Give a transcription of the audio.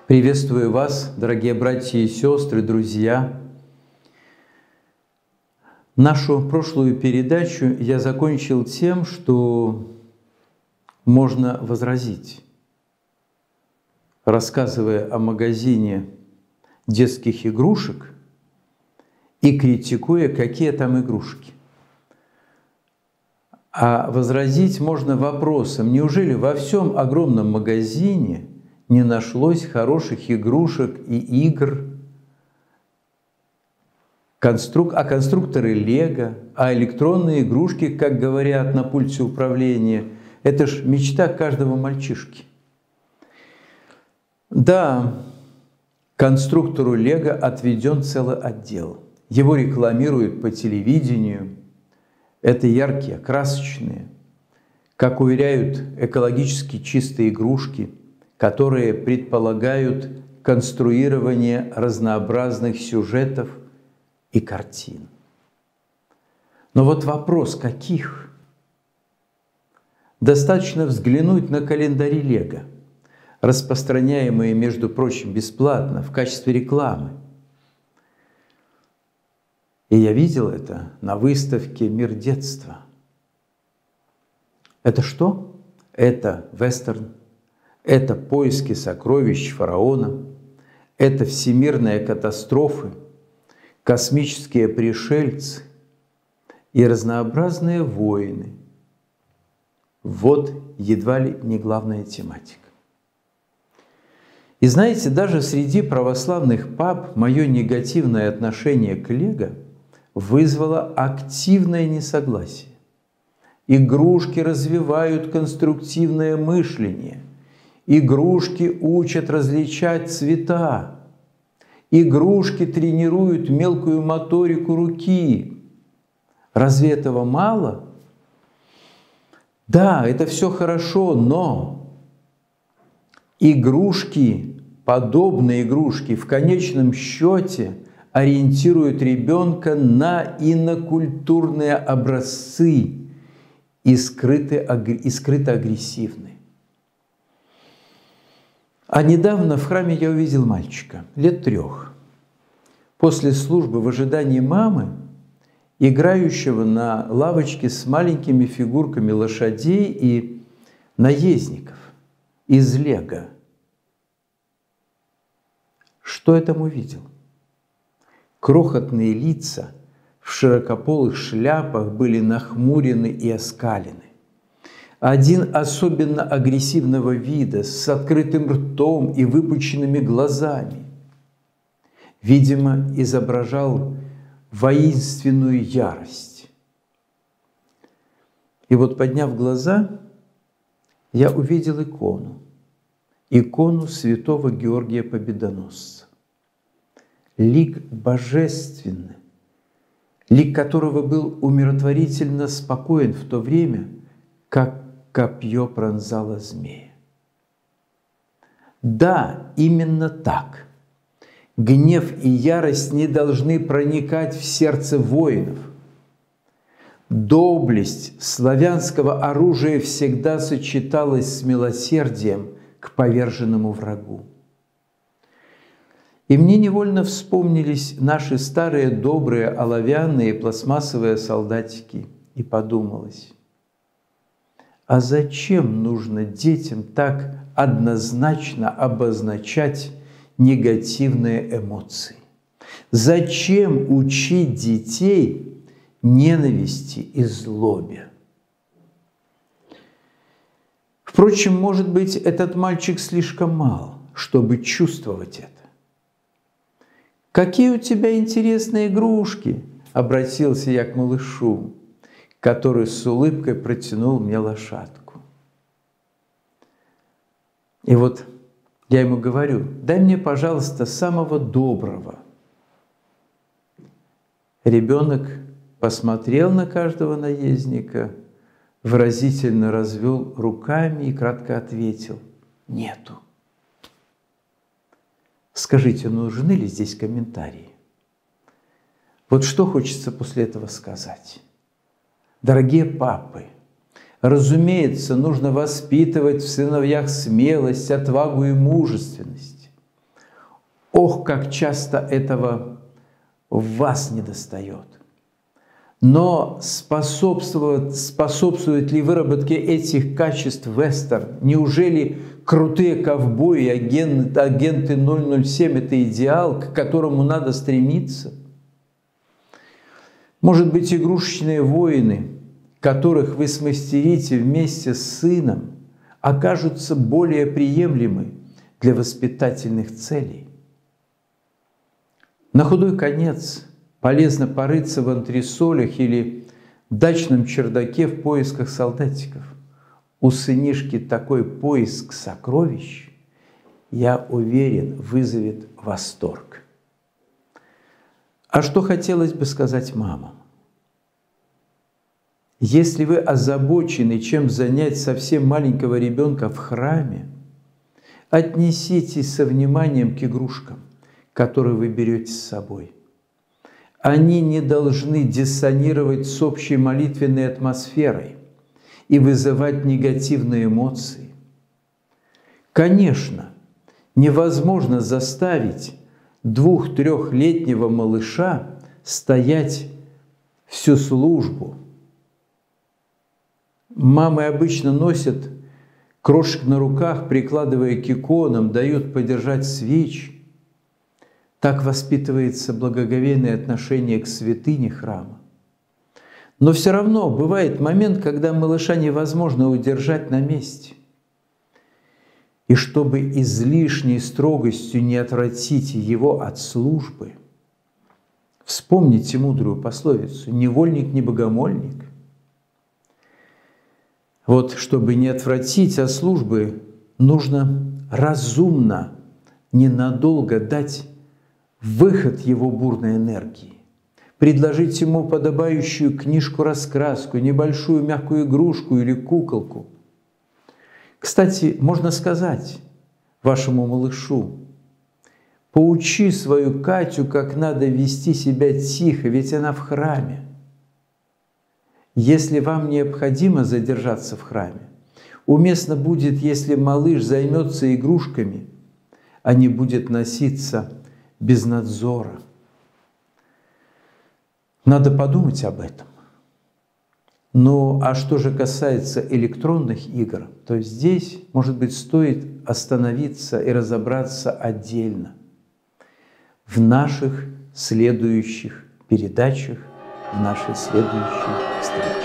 Приветствую вас, дорогие братья и сестры, друзья. Нашу прошлую передачу я закончил тем, что можно возразить, рассказывая о магазине детских игрушек и критикуя, какие там игрушки. А возразить можно вопросом: неужели во всем огромном магазине не нашлось хороших игрушек и игр, конструкторы Лего, а электронные игрушки, как говорят на пульте управления, это ж мечта каждого мальчишки. Да, конструктору Лего отведен целый отдел. Его рекламируют по телевидению. Это яркие, красочные, как уверяют, экологически чистые игрушки, которые предполагают конструирование разнообразных сюжетов и картин. Но вот вопрос: каких? Достаточно взглянуть на календари Лего, распространяемые, между прочим, бесплатно в качестве рекламы. И я видел это на выставке «Мир детства». Это что? Это вестерн. Это поиски сокровищ фараона, это всемирные катастрофы, космические пришельцы и разнообразные войны. Вот едва ли не главная тематика. И знаете, даже среди православных пап мое негативное отношение к Лего вызвало активное несогласие. Игрушки развивают конструктивное мышление. Игрушки учат различать цвета. Игрушки тренируют мелкую моторику руки. Разве этого мало? Да, это все хорошо, но игрушки, подобные игрушки, в конечном счете ориентируют ребенка на инокультурные образцы и скрыто агрессивные. А недавно в храме я увидел мальчика, лет 3, после службы в ожидании мамы, играющего на лавочке с маленькими фигурками лошадей и наездников из Лего. Что я там увидел? Крохотные лица в широкополых шляпах были нахмурены и оскалены. Один особенно агрессивного вида, с открытым ртом и выпученными глазами, видимо, изображал воинственную ярость. И вот, подняв глаза, я увидел икону святого Георгия Победоносца. Лик божественный, лик которого был умиротворительно спокоен в то время, как копье пронзало змея. Да, именно так. Гнев и ярость не должны проникать в сердце воинов. Доблесть славянского оружия всегда сочеталась с милосердием к поверженному врагу. И мне невольно вспомнились наши старые добрые оловянные пластмассовые солдатики, и подумалось: а зачем нужно детям так однозначно обозначать негативные эмоции? Зачем учить детей ненависти и злобе? Впрочем, может быть, этот мальчик слишком мал, чтобы чувствовать это. «Какие у тебя интересные игрушки!» – обратился я к малышу, который с улыбкой протянул мне лошадку. И вот я ему говорю: дай мне, пожалуйста, самого доброго. Ребенок посмотрел на каждого наездника, выразительно развел руками и кратко ответил: нету. Скажите, нужны ли здесь комментарии? Вот что хочется после этого сказать. Дорогие папы, разумеется, нужно воспитывать в сыновьях смелость, отвагу и мужественность. Ох, как часто этого в вас недостает. Но способствует ли выработке этих качеств вестерн? Неужели крутые ковбои, агенты 007 – это идеал, к которому надо стремиться? Может быть, игрушечные воины, которых вы смастерите вместе с сыном, окажутся более приемлемы для воспитательных целей. На худой конец полезно порыться в антресолях или дачном чердаке в поисках солдатиков. У сынишки такой поиск сокровищ, я уверен, вызовет восторг. А что хотелось бы сказать мамам? Если вы озабочены, чем занять совсем маленького ребенка в храме, отнеситесь со вниманием к игрушкам, которые вы берете с собой. Они не должны диссонировать с общей молитвенной атмосферой и вызывать негативные эмоции. Конечно, невозможно заставить 2-3-летнего малыша стоять всю службу. Мамы обычно носят крошек на руках, прикладывая к иконам, дают подержать свечи. Так воспитывается благоговейное отношение к святыне храма. Но все равно бывает момент, когда малыша невозможно удержать на месте. И чтобы излишней строгостью не отвратить его от службы, вспомните мудрую пословицу «невольник не богомольник». Вот, чтобы не отвратить от службы, нужно разумно, ненадолго дать выход его бурной энергии, предложить ему подобающую книжку-раскраску, небольшую мягкую игрушку или куколку. Кстати, можно сказать вашему малышу: поучи свою Катю, как надо вести себя тихо, ведь она в храме. Если вам необходимо задержаться в храме, уместно будет, если малыш займется игрушками, а не будет носиться без надзора. Надо подумать об этом. Ну, а что же касается электронных игр, то здесь, может быть, стоит остановиться и разобраться отдельно в наших следующих передачах, в нашей следующей встрече.